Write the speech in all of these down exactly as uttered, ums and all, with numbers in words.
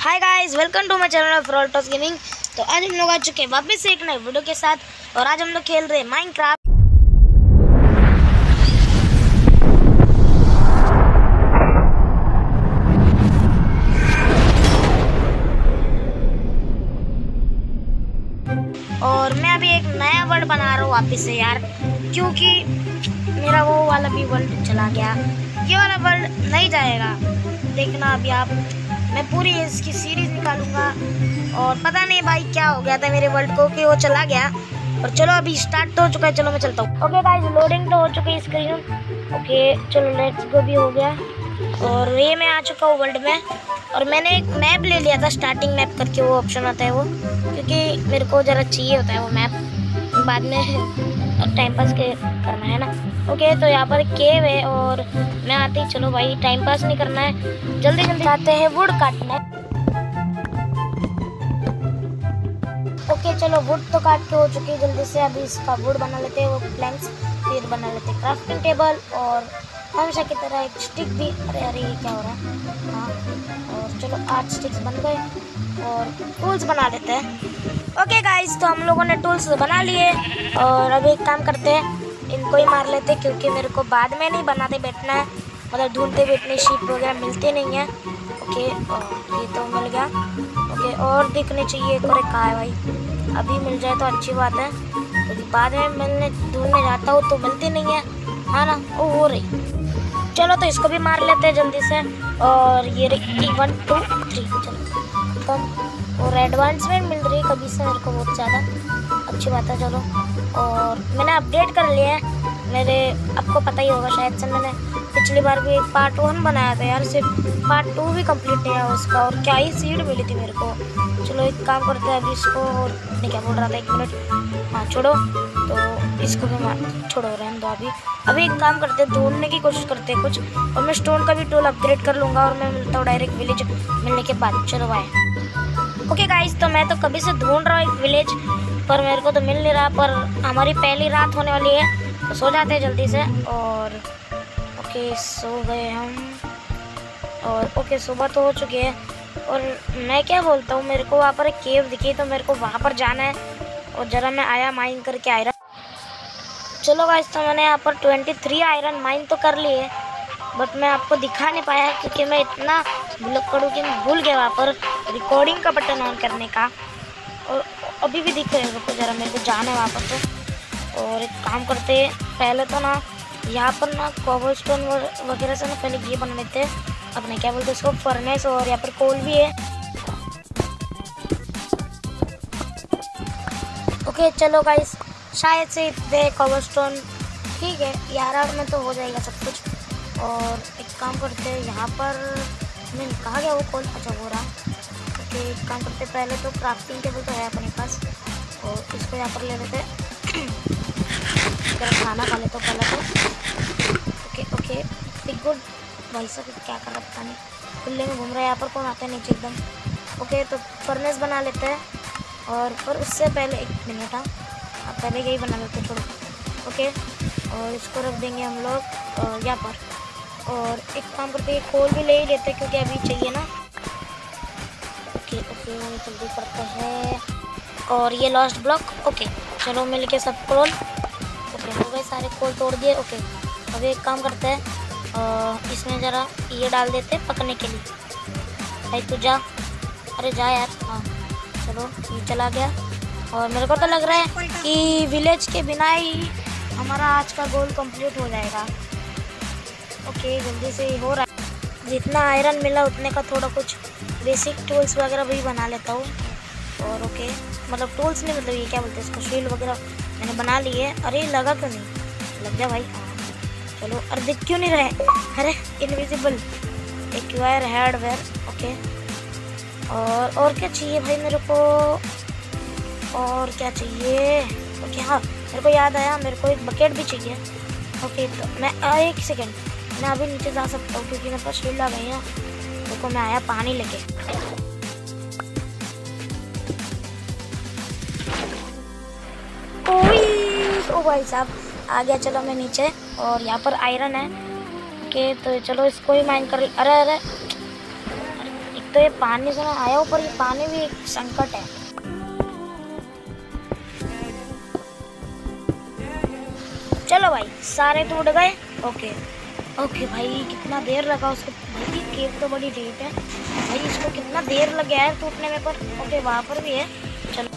Hi guys, welcome to my channel फ्रॉल्टॉस gaming. तो आज हम लोग आ चुके हैं वापस से एक नए वीडियो के साथ और आज हम लोग खेल रहे हैं माइनक्राफ्ट। और मैं अभी एक नया वर्ल्ड बना रहा हूँ वापस से यार, क्योंकि मेरा वो वाला भी वर्ल्ड चला गया। ये वाला वर्ल्ड नहीं जाएगा, देखना अभी आप। मैं पूरी इसकी सीरीज निकालूंगा और पता नहीं भाई क्या हो गया था मेरे वर्ल्ड को कि वो चला गया। और चलो अभी स्टार्ट तो हो चुका है, चलो मैं चलता हूँ। ओके गाइस, लोडिंग तो हो चुकी है स्क्रीन। ओके चलो लेट्स गो भी हो गया और ये मैं आ चुका हूँ वर्ल्ड में। और मैंने एक मैप ले लिया था, स्टार्टिंग मैप करके वो ऑप्शन आता है वो, क्योंकि मेरे को ज़रा चाहिए होता है वो मैप बाद में टाइम पास के करना है ना। ओके तो यहाँ पर केव है और मैं आती ही, चलो भाई टाइम पास नहीं करना है, जल्दी जल्दी आते हैं वुड काटना है। ओके चलो वुड तो काट के हो चुकी है जल्दी से। अभी इसका वुड बना लेते हैं, वो प्लैंक्स, फिर बना लेते हैं क्राफ्टिंग टेबल और हमेशा की तरह एक स्टिक भी। अरे अरे ये क्या हो रहा है। हाँ और चलो आठ स्टिक्स बन गए और टूल्स बना लेते हैं। ओके गाइस, तो हम लोगों ने टूल्स बना लिए और अभी एक काम करते हैं, इनको ही मार लेते हैं, क्योंकि मेरे को बाद में नहीं बनाते बैठना है, मतलब ढूंढते बैठने शीप वगैरह मिलते नहीं हैं। ओके और ये तो मिल गया। ओके और दिखने चाहिए एक और, कहाँ है भाई, अभी मिल जाए तो अच्छी बात है, क्योंकि तो बाद में मिलने ढूंढने जाता हूँ तो मिलती नहीं है, हाँ ना। वो हो रही, चलो तो इसको भी मार लेते हैं जल्दी से। और ये रही वन टू थ्री, चलो खत्म। और एडवांसमेंट मिल रही है कभी से मेरे को बहुत ज़्यादा, अच्छी बात है। चलो और मैंने अपडेट कर लिया है मेरे, आपको पता ही होगा शायद से, मैंने पिछली बार भी एक पार्ट वन बनाया था यार, सिर्फ पार्ट टू भी कंप्लीट नहीं है उसका, और क्या ही सीड मिली थी मेरे को। चलो एक काम करते हैं अभी इसको, और नहीं क्या बोल रहा था, एक मिनट, हाँ छोड़ो, तो इसको भी मार छोड़ो, रहने दो। अभी अभी एक काम करते हैं, ढूंढने की कोशिश करते हैं कुछ, और मैं स्टोन का भी टूल अपग्रेड कर लूँगा और मैं मिलता हूँ डायरेक्ट विलेज मिलने के बाद। चलो बाय। ओके गाइस, तो मैं तो कभी से ढूंढ रहा हूँ एक विलेज, पर मेरे को तो मिल नहीं रहा। पर हमारी पहली रात होने वाली है तो सो जाते हैं जल्दी से। और ओके सो गए हम, और ओके सुबह तो हो चुकी है। और मैं क्या बोलता हूँ, मेरे को वहाँ पर एक केव दिखी तो मेरे को वहाँ पर जाना है, और ज़रा मैं आया माइन करके आयरन। चलो गाइस, तो मैंने यहाँ पर तेईस आयरन माइन तो कर लिए, बट मैं आपको दिखा नहीं पाया क्योंकि मैं इतना भुलक्कड़ कि मैं भूल गया वहाँ पर रिकॉर्डिंग का बटन ऑन करने का। और अभी भी दिख रहे हैं, रुको ज़रा मेरे को जाना है वहाँ पर तो। और एक काम करते हैं, पहले तो ना यहाँ पर ना कोबलस्टोन वगैरह से ना पहले ये बना लेते हैं अपने, क्या बोलते हैं इसको, फर्नेस। और यहाँ पर कोल भी है। ओके चलो गाइस, शायद से इतने कोबलस्टोन ठीक है, ग्यारह में तो हो जाएगा सब कुछ। और एक काम करते हैं, यहाँ पर मैं कहाँ गया वो कोल, अच्छा हो रहा। ओके एक काम करते, पहले तो क्राफ्टिंग टेबल तो है अपने पास, और इसको यहाँ पर ले लेते हैं, खाना खा लेते पहले तो। Okay okay big good. भाई साहब क्या कर रहा है, पता नहीं, खुले में घूम रहा है, यहाँ पर कौन आता है नीचे एकदम। ओके तो फर्नेस बना लेते हैं, और पर उससे पहले एक मिनट, हाँ अब पहले यही बना लेते हैं, छोड़ो। ओके और इसको रख देंगे हम लोग यहाँ पर। और एक काम करते हैं, कोल भी ले ही लेते हैं क्योंकि अभी चाहिए ना। ओके ओके जल्दी करते हैं। और ये लास्ट ब्लॉक। ओके चलो मिल के सब कोल, ओके हो गए सारे कोल तोड़ दिए। ओके अभी एक काम करते हैं, इसमें ज़रा ये डाल देते हैं पकने के लिए। भाई तू जा, अरे जा यार। हाँ चलो ये चला गया, और मेरे को तो लग रहा है कि विलेज के बिना ही हमारा आज का गोल कंप्लीट हो जाएगा। ओके जल्दी से हो रहा है, जितना आयरन मिला उतने का थोड़ा कुछ बेसिक टूल्स वगैरह भी बना लेता हूँ। और ओके मतलब टूल्स नहीं, मतलब ये क्या बोलते हैं इसको, शील्ड वगैरह मैंने बना ली है। अरे लगा क्यों नहीं, लग जा भाई। हाँ चलो, अरे दिख क्यों नहीं रहे, अरे इनविजिबल एक्वायर हार्डवेयर। ओके और और क्या चाहिए भाई मेरे को, और क्या चाहिए। ओके हाँ मेरे को याद आया, मेरे को एक बकेट भी चाहिए। ओके तो मैं एक सेकेंड, मैं अभी नीचे जा सकता हूँ क्योंकि मेरे पास शील्ड आ गई है। देखो मैं आया पानी लेके। ओ भाई साहब आ गया, चलो मैं नीचे, और यहाँ पर आयरन है। ओके तो चलो इसको ही माइन कर। अरे अरे एक तो ये पानी से मैं आया हूँ, पर ये पानी भी एक संकट है। चलो भाई, सारे तो उड़ गए। ओके ओके भाई, कितना देर लगा उसको। भाई केक तो बड़ी डीप है भाई, इसको कितना देर लग गया है टूटने में। पर ओके, वहाँ पर भी है। चलो,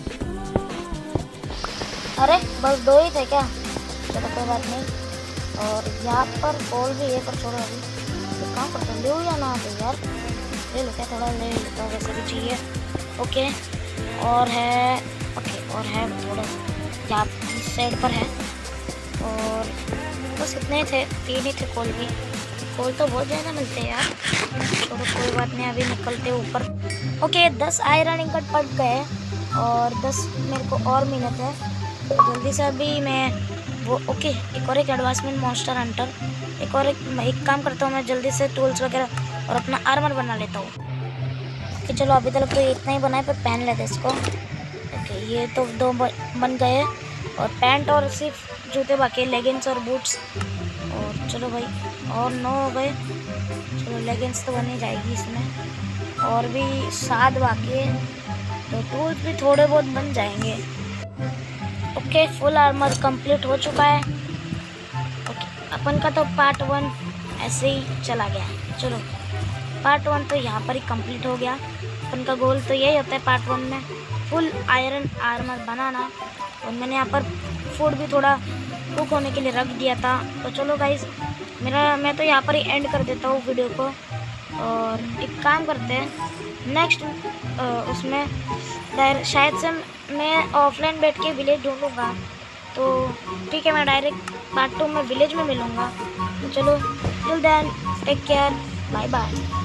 अरे बस दो ही थे क्या? चलो कोई बात नहीं। और यहाँ पर पोल भी है, पर छोड़ो अभी। तो काम करता हूँ, ले या ना तो यार ले लो क्या, थोड़ा ले लेता हूँ, वैसे भी चाहिए। ओके, और है। ओके, और है थोड़ा यहाँ इस साइड पर है। और बस इतने थे, तीन ही थे कोल भी। कोल तो बहुत ज़्यादा मिलते हैं यार। छोड़ो कोई बात नहीं, अभी निकलते ऊपर। ओके, दस आयरन इंगट पड़ गए और दस मेरे को और मिनट है। तो जल्दी से अभी मैं वो ओके एक और एक एडवांसमेंट मॉन्स्टर हंटर, एक और एक, एक काम करता हूँ मैं जल्दी से टूल्स वगैरह और अपना आर्मर बना लेता हूँ। ओके चलो, अभी तक तो इतना ही बना है, पर पहन लेते इसको। ओके, ये तो दो बन गए और पैंट और सिर्फ जूते बाकी, लेगिंग्स और बूट्स। और चलो भाई, और नौ हो गए। चलो, लेगिंग्स तो बन ही जाएगी इसमें, और भी सात बाकी है, तो टूल्स भी थोड़े बहुत बन जाएंगे। ओके, फुल आर्मर कंप्लीट हो चुका है। ओके, अपन का तो पार्ट वन ऐसे ही चला गया। चलो, पार्ट वन तो यहाँ पर ही कंप्लीट हो गया। अपन का गोल तो यही होता है पार्ट वन में, फुल आयरन आर्मर बनाना। और मैंने यहाँ पर फूड भी थोड़ा कुक होने के लिए रख दिया था। तो चलो गाइस, मेरा मैं तो यहाँ पर ही एंड कर देता हूँ वीडियो को। और एक काम करते हैं, नेक्स्ट उसमें शायद से मैं ऑफलाइन बैठ के विलेज ढूंढूंगा। तो ठीक है, मैं डायरेक्ट पार्ट टू में विलेज में मिलूँगा। तो चलो, till then take care, bye bye.